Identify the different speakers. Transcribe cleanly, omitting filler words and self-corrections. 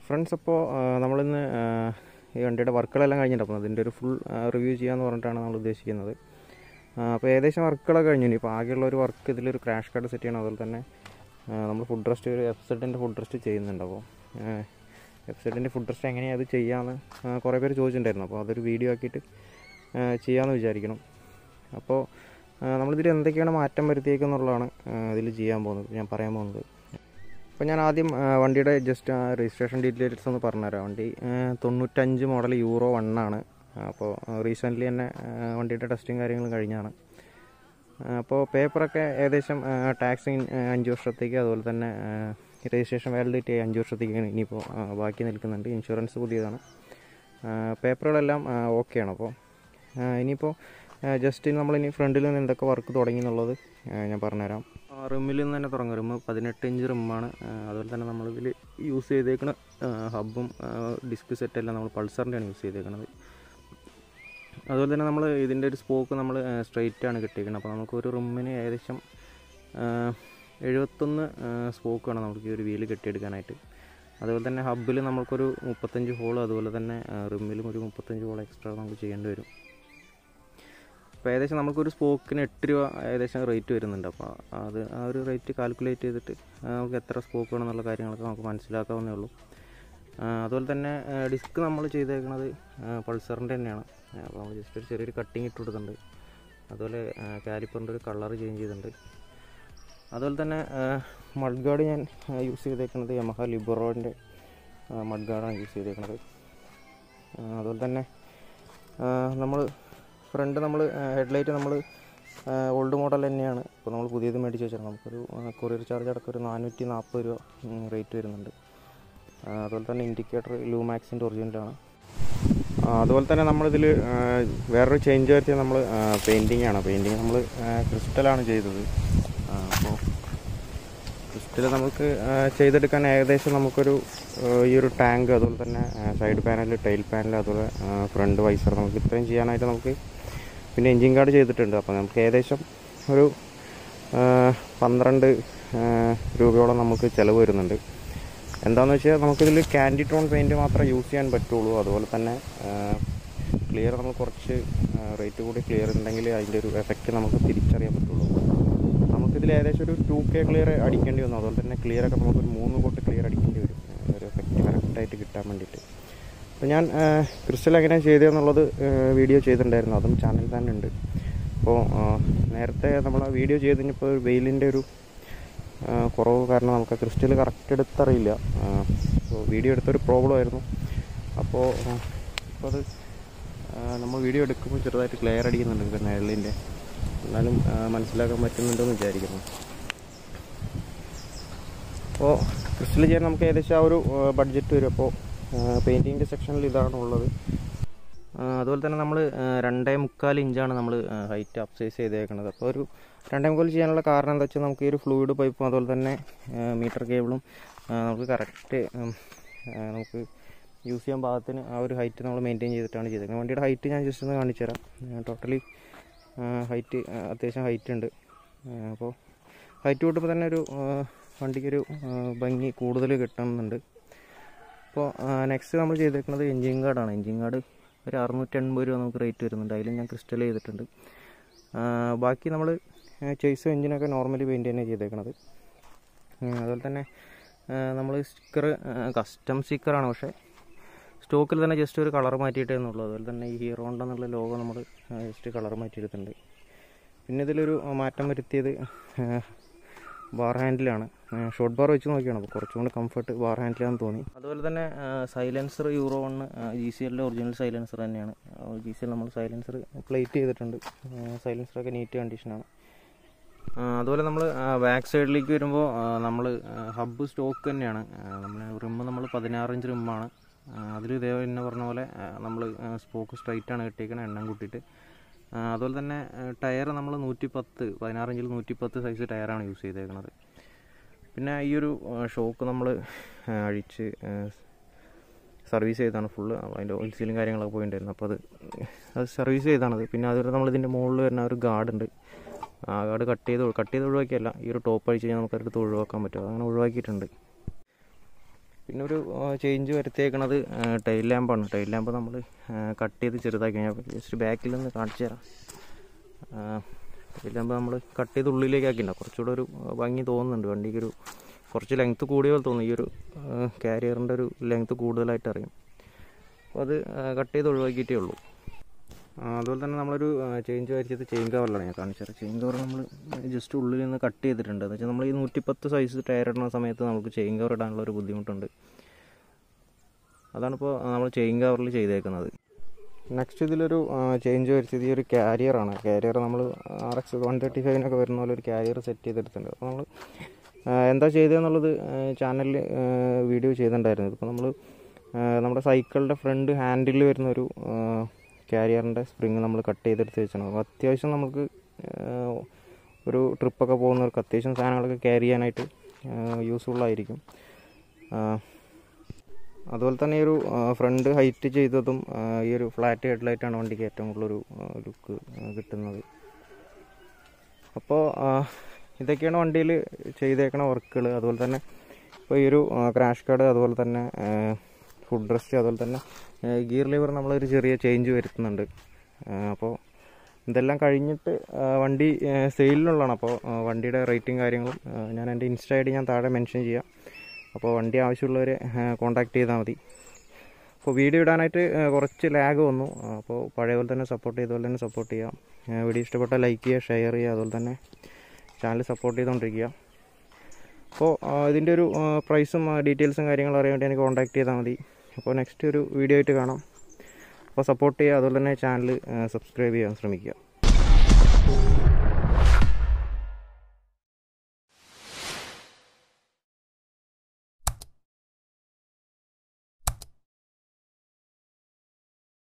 Speaker 1: Friends, അപ്പോൾ നമ്മളിന്ന് ഈ വണ്ടിയുടെ വർക്കുകളെല്ലാം കഴിഞ്ഞിട്ട് അപ്പോൾ അതിൻ്റെ ഒരു ഫുൾ റിവ്യൂ ചെയ്യാമെന്ന് പറഞ്ഞിട്ടാണ് നമ്മൾ ഉദ്ദേശിക്കുന്നത്. അപ്പോൾ ഏകദേശം വർക്കുകളൊക്കെ കഴിഞ്ഞു. ഇപ്പോൾ ആകെയുള്ള ഒരു വർക്ക് ഇതിലൊരു ക്രാഷ് കാർഡ് സെറ്റ് ചെയ്യണം. അതുപോലെ തന്നെ നമ്മൾ ഫുഡ് റെസ്റ്റ്, ഒരു എഫ്സെഡിൻ്റെ ഫുഡ് റെസ്റ്റ് ചെയ്യുന്നുണ്ട്. അപ്പോൾ എഫ്സെഡിൻ്റെ ഫുഡ് റെസ്റ്റ് എങ്ങനെയാണ് അത് ചെയ്യാമെന്ന് കുറേ പേര് ചോദിച്ചിട്ടുണ്ടായിരുന്നു. അപ്പോൾ അതൊരു വീഡിയോ ആക്കിയിട്ട് ചെയ്യാമെന്ന് വിചാരിക്കണം. അപ്പോൾ നമ്മളിതിൽ എന്തൊക്കെയാണ് മാറ്റം വരുത്തിയേക്കെന്നുള്ളതാണ് ഇതിൽ ചെയ്യാൻ പോകുന്നത്, ഞാൻ പറയാൻ പോകുന്നത്. അപ്പോൾ ഞാൻ ആദ്യം വണ്ടിയുടെ ജസ്റ്റ് രജിസ്ട്രേഷൻ ഡീറ്റെയിൽസ് ഒന്ന് പറഞ്ഞുതരാം. വണ്ടി 95 മോഡൽ യൂറോ 1 ആണ്. അപ്പോൾ റീസെൻ്റ്ലി തന്നെ വണ്ടിയുടെ ടെസ്റ്റും കാര്യങ്ങളും കഴിഞ്ഞാണ്. അപ്പോൾ പേപ്പറൊക്കെ ഏകദേശം ടാക്സ് 5 വർഷത്തേക്ക്, അതുപോലെ തന്നെ രജിസ്ട്രേഷൻ വാലിഡിറ്റി 5 വർഷത്തേക്കാണ് ഇനിയിപ്പോൾ ബാക്കി നിൽക്കുന്നുണ്ട്. ഇൻഷുറൻസ് പുതിയതാണ്. പേപ്പറുകളെല്ലാം ഓക്കെയാണ്. അപ്പോൾ ഇനിയിപ്പോൾ ജസ്റ്റ് നമ്മളിനി ഫ്രണ്ടിൽ നിന്ന് എന്തൊക്കെ വർക്ക് തുടങ്ങി എന്നുള്ളത് ഞാൻ പറഞ്ഞുതരാം. റിമ്മിൽ നിന്ന് തന്നെ തുടങ്ങും. റിമ്മ് 18 ഇഞ്ച് റിമ്മാണ്. അതുപോലെ തന്നെ നമ്മളിതിൽ യൂസ് ചെയ്തേക്കുന്ന ഹബ്ബും ഡിസ്ക് സെറ്റെല്ലാം നമ്മൾ പൾസറിൻ്റെയാണ് യൂസ് ചെയ്തേക്കുന്നത്. അതുപോലെ തന്നെ നമ്മൾ ഇതിൻ്റെ ഒരു സ്പോക്ക് നമ്മൾ സ്ട്രെയിറ്റാണ് കിട്ടിയിരിക്കുന്നത്. അപ്പോൾ നമുക്കൊരു റിമ്മിന് ഏകദേശം 71 സ്പോക്ക് വേണം നമുക്ക് ഈ ഒരു വീല് കെട്ടിയെടുക്കാനായിട്ട്. അതുപോലെ തന്നെ ഹബ്ബിൽ നമുക്കൊരു 35 ഹോൾ, അതുപോലെ തന്നെ റിമ്മിലും ഒരു 35 ഹോൾ എക്സ്ട്രാ നമുക്ക് ചെയ്യേണ്ടി വരും. അപ്പോൾ ഏകദേശം നമുക്കൊരു സ്പോക്കിന് 8 രൂപ ഏകദേശം റേറ്റ് വരുന്നുണ്ട്. അപ്പോൾ ആ ഒരു റേറ്റ് കാൽക്കുലേറ്റ് ചെയ്തിട്ട് നമുക്ക് എത്ര സ്പോക്ക് വേണമെന്നുള്ള കാര്യങ്ങളൊക്കെ നമുക്ക് മനസ്സിലാക്കാവുന്നേ ഉള്ളൂ. അതുപോലെ തന്നെ ഡിസ്ക് നമ്മൾ ചെയ്തേക്കുന്നത് പൾസറിൻ്റെ തന്നെയാണ്. അപ്പോൾ നമ്മൾ ജസ്റ്റ് ഒരു ചെറിയൊരു കട്ടിങ് ഇട്ട് കൊടുക്കുന്നുണ്ട്. അതുപോലെ കാലിപ്പറിൻ്റെ ഒരു കളർ ചേഞ്ച് ചെയ്തിട്ടുണ്ട്. അതുപോലെ തന്നെ മഡ് ഗാർഡ് ഞാൻ യൂസ് ചെയ്തേക്കുന്നത് യമഹ ലിബറോൻ്റെ മഡ് ഗാർഡാണ് യൂസ് ചെയ്തേക്കുന്നത്. അതുപോലെ തന്നെ നമ്മൾ ഫ്രണ്ട് ഹെഡ്ലൈറ്റ് നമ്മൾ ഓൾഡ് മോഡൽ തന്നെയാണ്. ഇപ്പോൾ നമ്മൾ പുതിയത് മേടിച്ച് വെച്ചാൽ നമുക്കൊരു കൊറിയർ ചാർജ് അടക്കം ഒരു 440 രൂപ റേറ്റ് വരുന്നുണ്ട്. അതുപോലെ തന്നെ ഇൻഡിക്കേറ്റർ ലൂമാക്സിൻ്റെ ഒറിജിനലാണ്. അതുപോലെ തന്നെ നമ്മളിതിൽ വേറൊരു ചേഞ്ച് വരുത്തിയത് നമ്മൾ പെയിൻറ്റിങ് നമ്മൾ ക്രിസ്റ്റലാണ് ചെയ്തത്. അപ്പോൾ ക്രിസ്റ്റൽ നമുക്ക് ചെയ്തെടുക്കാൻ ഏകദേശം നമുക്കൊരു ഈ ഒരു ടാങ്ക്, അതുപോലെ തന്നെ സൈഡ് പാനൽ, ടൈൽ പാനൽ, അതുപോലെ ഫ്രണ്ട് വൈസർ, നമുക്ക് ഇത്രയും ചെയ്യാനായിട്ട് നമുക്ക് പിന്നെ എൻജിൻ ഗാർഡ് ചെയ്തിട്ടുണ്ട്. അപ്പോൾ നമുക്ക് ഏകദേശം ഒരു 12 രൂപയോളം നമുക്ക് ചിലവ് വരുന്നുണ്ട്. എന്താണെന്ന് വെച്ചാൽ നമുക്കിതിൽ ക്യാൻഡി ടോൺ പെയിൻറ്റ് മാത്രമേ യൂസ് ചെയ്യാൻ പറ്റുള്ളൂ. അതുപോലെ തന്നെ ക്ലിയർ നമ്മൾ കുറച്ച് റേറ്റ് കൂടി ക്ലിയർ ഉണ്ടെങ്കിൽ അതിൻ്റെ ഒരു എഫക്റ്റ് നമുക്ക് തിരിച്ചറിയാൻ പറ്റുള്ളൂ. നമുക്കിതിൽ ഏകദേശം ഒരു 2K ക്ലിയർ അടിക്കേണ്ടി വന്നു. അതുപോലെ തന്നെ ക്ലിയറൊക്കെ നമുക്കൊരു 3 കോട്ട് ക്ലിയർ അടിക്കേണ്ടി വരും, ഒരു എഫക്റ്റ് കറക്റ്റായിട്ട് കിട്ടാൻ വേണ്ടിയിട്ട്. അപ്പോൾ ഞാൻ ക്രിസ്റ്റൽ എങ്ങനെയാണ് ചെയ്തതെന്നുള്ളത് വീഡിയോ ചെയ്തിട്ടുണ്ടായിരുന്നു, അതും ചാനലിൽ തന്നെ ഉണ്ട്. അപ്പോൾ നേരത്തെ നമ്മൾ ആ വീഡിയോ ചെയ്ത് കഴിഞ്ഞപ്പോൾ വെയിലിൻ്റെ ഒരു കുറവ് കാരണം നമുക്ക് ക്രിസ്റ്റൽ കറക്റ്റ് എടുത്തറിയില്ല. അപ്പോൾ വീഡിയോ എടുത്തൊരു പ്രോബ്ലം ആയിരുന്നു. അപ്പോൾ അത് നമ്മൾ വീഡിയോ എടുക്കുമ്പോൾ ചെറുതായിട്ട് ക്ലിയർ അടിക്കുന്നുണ്ട് നിഴലിൻ്റെ. എന്നാലും മനസ്സിലാക്കാൻ പറ്റുന്നുണ്ടെന്ന് വിചാരിക്കുന്നു. അപ്പോൾ ക്രിസ്റ്റൽ ചെയ്യാൻ നമുക്ക് ഏകദേശം ആ ഒരു ബഡ്ജറ്റ് വരും. അപ്പോൾ പെയിൻറ്റിങ്ങിൻ്റെ സെക്ഷനിൽ ഇതാണ് ഉള്ളത്. അതുപോലെ തന്നെ നമ്മൾ 2.25 ഇഞ്ചാണ് നമ്മൾ ഹൈറ്റ് അപ്സൈസ് ചെയ്തേക്കുന്നത്. അപ്പോൾ ഒരു 2.25 ചെയ്യാനുള്ള കാരണം എന്താ വെച്ചാൽ നമുക്ക് ഈ ഒരു ഫ്ലൂയിഡ് പൈപ്പും അതുപോലെ തന്നെ മീറ്റർ കേബിളും നമുക്ക് കറക്റ്റ് നമുക്ക് യൂസ് ചെയ്യാൻ പാകത്തിന് ആ ഒരു ഹൈറ്റ് നമ്മൾ മെയിൻറ്റെയിൻ ചെയ്തിട്ടാണ് ചെയ്തേക്കുന്നത്. വണ്ടിയുടെ ഹൈറ്റ് ഞാൻ ജസ്റ്റ് ഒന്ന് കാണിച്ചു തരാം. ടോട്ടലി ഹൈറ്റ് അത്യാവശ്യം ഹൈറ്റ് ഉണ്ട്. അപ്പോൾ ഹൈറ്റ് കൂട്ടുമ്പോൾ തന്നെ ഒരു വണ്ടിക്കൊരു ഭംഗി കൂടുതൽ കിട്ടുന്നുണ്ട്. അപ്പോൾ നെക്സ്റ്റ് നമ്മൾ ചെയ്തേക്കുന്നത് എൻജിൻ ഗാർഡാണ്. എൻജിൻ ഗാർഡ് ഒരു 680 രൂപ നമുക്ക് റേറ്റ് വരുന്നുണ്ട്. അതിൽ ഞാൻ ക്രിസ്റ്റൽ ചെയ്തിട്ടുണ്ട്. ബാക്കി നമ്മൾ ചേസും എൻജിനൊക്കെ നോർമലി പെയിൻറ്റ് തന്നെ ചെയ്തേക്കുന്നത്. അതുപോലെ തന്നെ നമ്മൾ സ്റ്റിക്കർ കസ്റ്റം സ്റ്റിക്കറാണ്, പക്ഷേ സ്റ്റോക്കിൽ തന്നെ ജസ്റ്റ് ഒരു കളർ മാറ്റിയിട്ടേ എന്നുള്ളൂ. അതുപോലെ തന്നെ ഈ ഹീറോ ഹോണ്ട എന്നുള്ള ലോഗോ നമ്മൾ ജസ്റ്റ് കളർ മാറ്റിയെടുത്തിട്ടുണ്ട്. പിന്നെ ഇതിലൊരു മാറ്റം വരുത്തിയത് ബാർ ഹാൻഡിലാണ്. ഷോർട്ട് ബാർ വെച്ച് നോക്കിയാണ്, അപ്പോൾ കുറച്ചും കൂടി കംഫർട്ട് ബാർ ഹാൻഡിലാണെന്ന് തോന്നി. അതുപോലെ തന്നെ സൈലൻസർ യൂറോ 1 GCLൻ്റെ ഒറിജിനൽ സൈലൻസർ തന്നെയാണ്. GCL നമ്മൾ സൈലൻസർ പ്ലേറ്റ് ചെയ്തിട്ടുണ്ട്. സൈലൻസറൊക്കെ നീറ്റ് കണ്ടീഷനാണ്. അതുപോലെ നമ്മൾ ബാക്ക് സൈഡിലേക്ക് വരുമ്പോൾ നമ്മൾ ഹബ്ബ് സ്റ്റോക്ക് തന്നെയാണ്. റിമ്മ് നമ്മൾ 16 ഇഞ്ച് റിമ്മാണ്. അതിൽ ഇതേ തന്നെ പറഞ്ഞ പോലെ നമ്മൾ സ്പോക്ക് സ്ട്രൈറ്റാണ് കിട്ടിയിരിക്കുന്നത്, എണ്ണം കൂട്ടിയിട്ട്. അതുപോലെ തന്നെ ടയർ നമ്മൾ 110, 16 ഇഞ്ചിൽ 110 സൈസ് ടയറാണ് യൂസ് ചെയ്തേക്കുന്നത്. പിന്നെ ഈ ഒരു ഷോക്ക് നമ്മൾ അഴിച്ച് സർവീസ് ചെയ്താണ് ഫുള്ള്. അതിൻ്റെ ഓയിൽ സീലും കാര്യങ്ങളൊക്കെ പോയിട്ടുണ്ടായിരുന്നു. അപ്പോൾ അത് സർവീസ് ചെയ്താണത്. പിന്നെ അതുപോലെ നമ്മളിതിൻ്റെ മുകളിൽ വരുന്ന ഒരു ഗാർഡുണ്ട്. ആ ഗാർഡ് കട്ട് ചെയ്ത് ഒഴിവാക്കിയല്ല, ഈ ഒരു ടോപ്പ് അഴിച്ച് കഴിഞ്ഞാൽ നമുക്കടുത്ത് ഒഴിവാക്കാൻ പറ്റും. അങ്ങനെ ഒഴിവാക്കിയിട്ടുണ്ട്. പിന്നെ ഒരു ചേഞ്ച് വരുത്തിയേക്കണത് ടൈൽ ലാമ്പാണ്. ടൈൽ ലാമ്പ് നമ്മൾ കട്ട് ചെയ്ത് ചെറുതാക്കി, ഞാൻ ജസ്റ്റ് ബാക്കിൽ നിന്ന് കാണിച്ചു തരാം. ടൈൽ ലാമ്പ് നമ്മൾ കട്ട് ചെയ്ത് ഉള്ളിലേക്ക് ആക്കിയിട്ടുണ്ടാവും. കുറച്ചുകൂടെ ഒരു ഭംഗി തോന്നുന്നുണ്ട്, വണ്ടിക്കൊരു കുറച്ച് ലെങ്ത്ത് കൂടിയ പോലെ തോന്നും. ഈ ഒരു കാരിയറിൻ്റെ ഒരു ലെങ്ത്ത് കൂടുതലായിട്ട് അറിയും. അപ്പോൾ അത് കട്ട് ചെയ്ത് ഒഴിവാക്കിയിട്ടേ ഉള്ളൂ. അതുപോലെ തന്നെ നമ്മളൊരു ചേഞ്ച് വരുത്തിയത് ചെയിൻ കവറിലാണ് ഞാൻ കാണിച്ചത്. ചെയിൻ കവർ നമ്മൾ ജസ്റ്റ് ഉള്ളിൽ നിന്ന് കട്ട് ചെയ്തിട്ടുണ്ട്. എന്ന് വെച്ചാൽ നമ്മൾ ഈ 110 സൈസ് ടയർ ഇടുന്ന സമയത്ത് നമുക്ക് ചെയിൻ കവർ ഇടാനുള്ള ഒരു ബുദ്ധിമുട്ടുണ്ട്. അതാണിപ്പോൾ നമ്മൾ ചെയിൻ കവറിൽ ചെയ്തേക്കുന്നത്. നെക്സ്റ്റ് ഇതിലൊരു ചേഞ്ച് വരുത്തിയത് ഈ ഒരു കാരിയറാണ്. കാരിയർ നമ്മൾ RX 135 വരുന്ന പോലെ ഒരു കാരിയർ സെറ്റ് ചെയ്തെടുത്തിട്ടുണ്ട്. അപ്പോൾ നമ്മൾ എന്താ ചെയ്തതെന്നുള്ളത് ചാനലിൽ വീഡിയോ ചെയ്തിട്ടുണ്ടായിരുന്നു. ഇപ്പോൾ നമ്മൾ നമ്മുടെ സൈക്കിളിൻ്റെ ഫ്രണ്ട് ഹാൻഡിൽ വരുന്നൊരു കാരിയറിൻ്റെ സ്പ്രിങ് നമ്മൾ കട്ട് ചെയ്തെടുത്ത് വെച്ചാണ്. അപ്പോൾ അത്യാവശ്യം നമുക്ക് ഒരു ട്രിപ്പൊക്കെ പോകുന്നവർക്ക് അത്യാവശ്യം സാധനങ്ങളൊക്കെ ക്യാരി ചെയ്യാനായിട്ട് യൂസ്ഫുള്ളായിരിക്കും. അതുപോലെ തന്നെ ഈ ഒരു ഫ്രണ്ട് ഹൈറ്റ് ചെയ്തതും ഈ ഒരു ഫ്ലാറ്റ് ഹെഡ്ലൈറ്റാണ് വണ്ടിക്ക് ഏറ്റവും കൂടുതലൊരു ലുക്ക് കിട്ടുന്നത്. അപ്പോൾ ഇതൊക്കെയാണ് വണ്ടിയിൽ ചെയ്തേക്കണ വർക്കുകൾ. അതുപോലെ തന്നെ ഇപ്പോൾ ഈ ഒരു ക്രാഷ് കാർഡ്, അതുപോലെ തന്നെ ഫുഡ് റെസ്റ്റ്, അതുപോലെ തന്നെ ഗിയർ ലിവർ നമ്മളൊരു ചെറിയ ചേഞ്ച് വരുത്തുന്നുണ്ട്. അപ്പോൾ ഇതെല്ലാം കഴിഞ്ഞിട്ട് വണ്ടി സെയിലിനുള്ളതാണ്. അപ്പോൾ വണ്ടിയുടെ റേറ്റും കാര്യങ്ങളും ഞാൻ എൻ്റെ ഇൻസ്റ്റ ID ഞാൻ താഴെ മെൻഷൻ ചെയ്യാം. അപ്പോൾ വണ്ടി ആവശ്യമുള്ളവരെ കോൺടാക്റ്റ് ചെയ്താൽ മതി. അപ്പോൾ വീഡിയോ ഇടാനായിട്ട് കുറച്ച് ലാഗ് വന്നു. അപ്പോൾ പഴയ പോലെ തന്നെ സപ്പോർട്ട് ചെയ്യാം. വീഡിയോ ഇഷ്ടപ്പെട്ടാൽ ലൈക്ക് ചെയ്യുക, ഷെയർ ചെയ്യുക, അതുപോലെ തന്നെ ചാനൽ സപ്പോർട്ട് ചെയ്തുകൊണ്ടിരിക്കുക. അപ്പോൾ ഇതിൻ്റെ ഒരു പ്രൈസും ഡീറ്റെയിൽസും കാര്യങ്ങളും അറിയാൻ വേണ്ടി എനിക്ക് കോൺടാക്റ്റ് ചെയ്താൽ മതി. അപ്പോൾ നെക്സ്റ്റ് ഒരു വീഡിയോ ആയിട്ട് കാണാം. അപ്പോൾ സപ്പോർട്ട് ചെയ്യുക, അതുപോലെ തന്നെ ചാനൽ സബ്സ്ക്രൈബ് ചെയ്യാൻ ശ്രമിക്കുക.